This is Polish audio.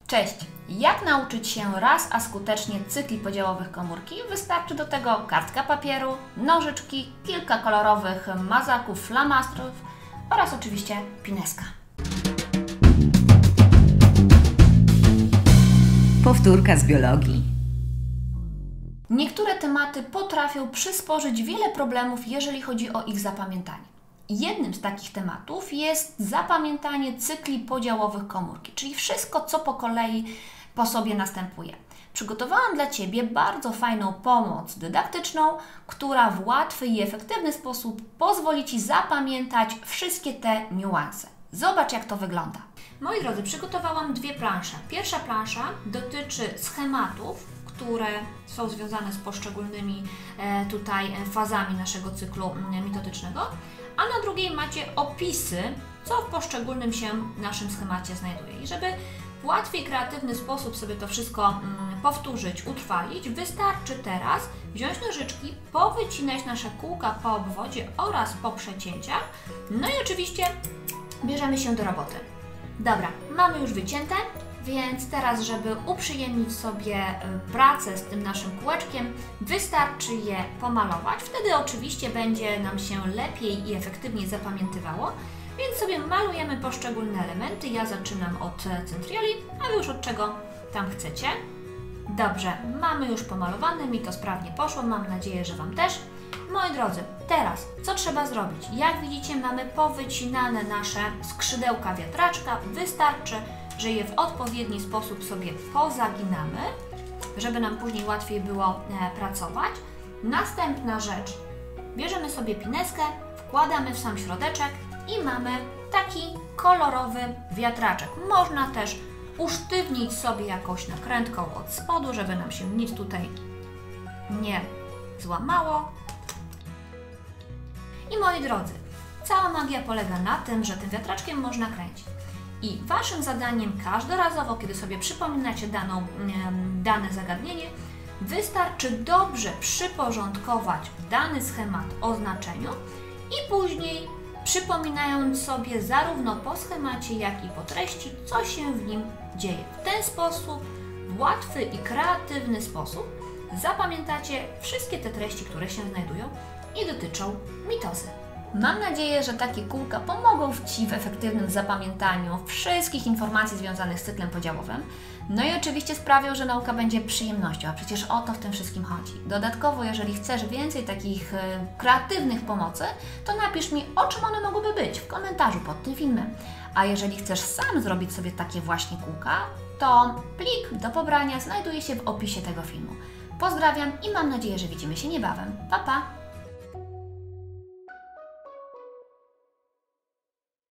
Cześć! Jak nauczyć się raz, a skutecznie cykli podziałowych komórki? Wystarczy do tego kartka papieru, nożyczki, kilka kolorowych mazaków, flamastrów oraz oczywiście pineska. Powtórka z biologii. Niektóre tematy potrafią przysporzyć wiele problemów, jeżeli chodzi o ich zapamiętanie. Jednym z takich tematów jest zapamiętanie cykli podziałowych komórki, czyli wszystko, co po kolei po sobie następuje. Przygotowałam dla Ciebie bardzo fajną pomoc dydaktyczną, która w łatwy i efektywny sposób pozwoli Ci zapamiętać wszystkie te niuanse. Zobacz, jak to wygląda. Moi drodzy, przygotowałam dwie plansze. Pierwsza plansza dotyczy schematów, które są związane z poszczególnymi fazami naszego cyklu mitotycznego, a na drugiej macie opisy, co w poszczególnym się naszym schemacie znajduje. I żeby w łatwy i kreatywny sposób sobie to wszystko powtórzyć, utrwalić, wystarczy teraz wziąć nożyczki, powycinać nasze kółka po obwodzie oraz po przecięciach, no i oczywiście bierzemy się do roboty. Dobra, mamy już wycięte, więc teraz, żeby uprzyjemnić sobie pracę z tym naszym kółeczkiem, wystarczy je pomalować. Wtedy oczywiście będzie nam się lepiej i efektywniej zapamiętywało, więc sobie malujemy poszczególne elementy. Ja zaczynam od centrioli, a Wy już od czego tam chcecie. Dobrze, mamy już pomalowane, mi to sprawnie poszło, mam nadzieję, że Wam też. Moi drodzy, teraz co trzeba zrobić? Jak widzicie, mamy powycinane nasze skrzydełka wiatraczka. Wystarczy, że je w odpowiedni sposób sobie pozaginamy, żeby nam później łatwiej było pracować. Następna rzecz, bierzemy sobie pineskę, wkładamy w sam środeczek i mamy taki kolorowy wiatraczek. Można też usztywnić sobie jakąś nakrętką od spodu, żeby nam się nic tutaj nie złamało. I moi drodzy, cała magia polega na tym, że tym wiatraczkiem można kręcić. I Waszym zadaniem każdorazowo, kiedy sobie przypominacie dane zagadnienie, wystarczy dobrze przyporządkować dany schemat oznaczeniu i później przypominając sobie zarówno po schemacie, jak i po treści, co się w nim dzieje. W ten sposób, w łatwy i kreatywny sposób zapamiętacie wszystkie te treści, które się znajdują i dotyczą mitozy. Mam nadzieję, że takie kółka pomogą Ci w efektywnym zapamiętaniu wszystkich informacji związanych z cyklem podziałowym. No i oczywiście sprawią, że nauka będzie przyjemnością, a przecież o to w tym wszystkim chodzi. Dodatkowo, jeżeli chcesz więcej takich kreatywnych pomocy, to napisz mi, o czym one mogłyby być w komentarzu pod tym filmem. A jeżeli chcesz sam zrobić sobie takie właśnie kółka, to plik do pobrania znajduje się w opisie tego filmu. Pozdrawiam i mam nadzieję, że widzimy się niebawem. Pa, pa!